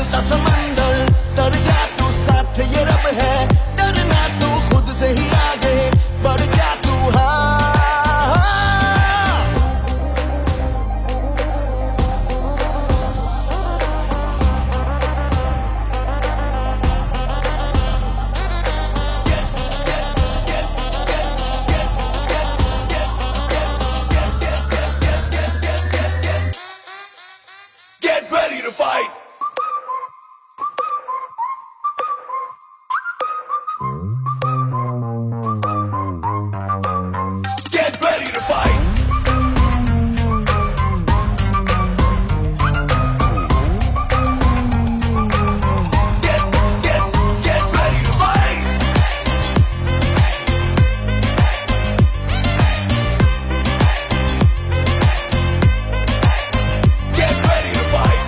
बहता समंदर, तर जा तू साथ ये रब है, डरना तू खुद से ही आगे बढ़ जा तू। हाँ Get ready to fight! Get ready to fight! Get ready to fight! Get ready to fight!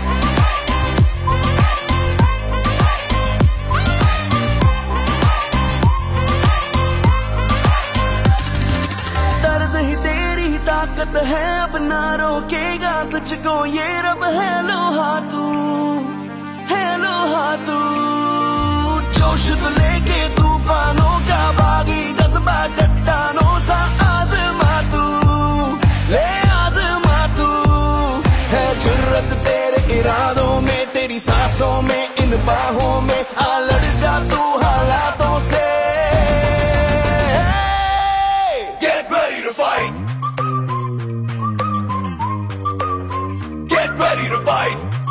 दर्द ही तेरी ही ताकत है, अब ना रोकेगा तुझको ये रब है। लोहा तू है, लोहा तू, जोश तो लेके तूफानों का बागी, जज्बा चट्टानों सा आजमा तू, ले आजमा तू। है जुर्रत तेरे इरादों में, तेरी सांसों में, इन बाहों में, आ लड़ जा तू हालातों से। Get ready to fight! Get ready to fight!